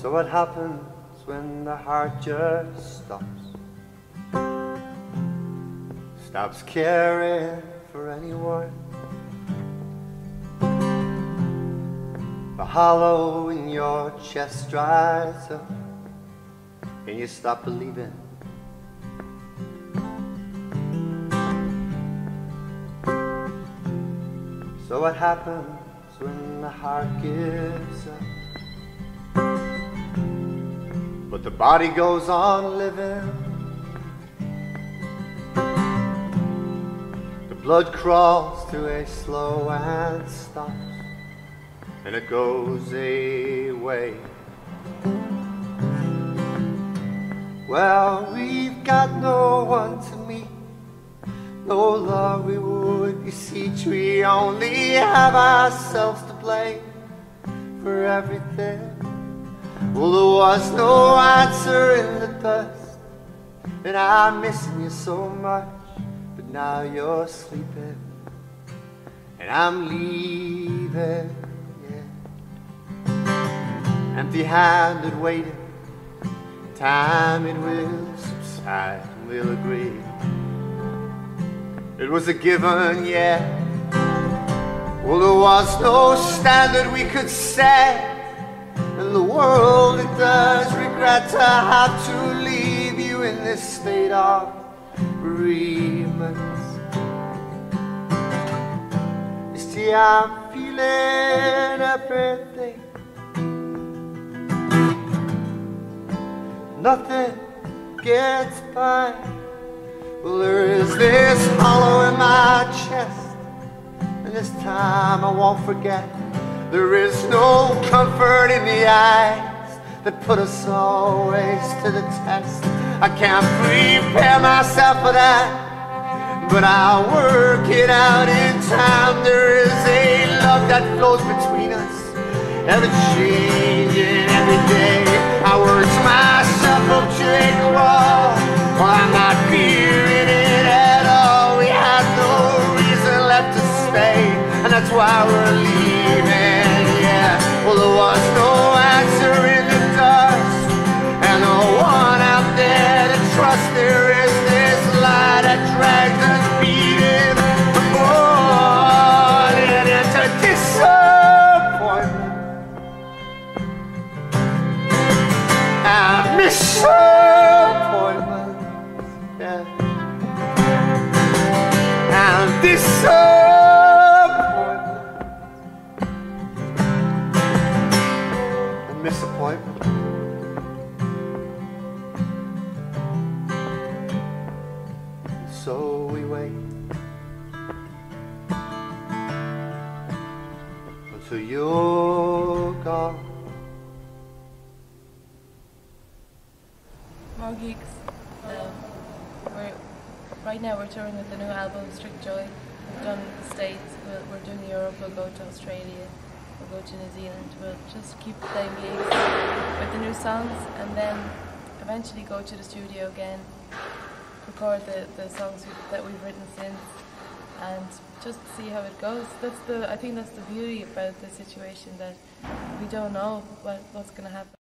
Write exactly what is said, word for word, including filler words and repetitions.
So what happens when the heart just stops? Stops caring for anyone. The hollow in your chest dries up, and you stop believing. So what happens when the heart gives up? But the body goes on living. The blood crawls through a slow and stops, and it goes away. Well, we've got no one to meet, no love we would beseech. We only have ourselves to blame for everything. Well, there was no answer in the dust, and I'm missing you so much. But now you're sleeping, and I'm leaving, yeah. Empty-handed waiting, time it will subside, we'll agree. It was a given, yeah. Well, there was no standard we could set. In the world it does regret to have to leave you in this state of bereavement. You see, I'm feeling everything. Nothing gets by. Well, there is this hollow in my chest, and this time I won't forget. There is no comfort in the eyes that put us always to the test. I can't prepare myself for that, but I'll work it out in time. There is a love that flows between us, ever changing every day. I work myself up to a crawl, well, I'm not fearing it at all. We had no reason left to stay, and that's why we're leaving. Well, there was no answer in the dust, and no one out there to trust. There is this light that drags us beating the morning into disappointment and disappointment, yeah, and disappointment. Disappointment. So we wait until you're gone. More gigs. Um, we're, right now we're touring with the new album Strict Joy. We've done the States, we're, we're doing Europe, we'll go to Australia. We'll go to New Zealand. We'll just keep playing gigs with the new songs, and then eventually go to the studio again, record the, the songs we've, that we've written since, and just see how it goes. That's the I think that's the beauty about the situation, that we don't know what, what's going to happen.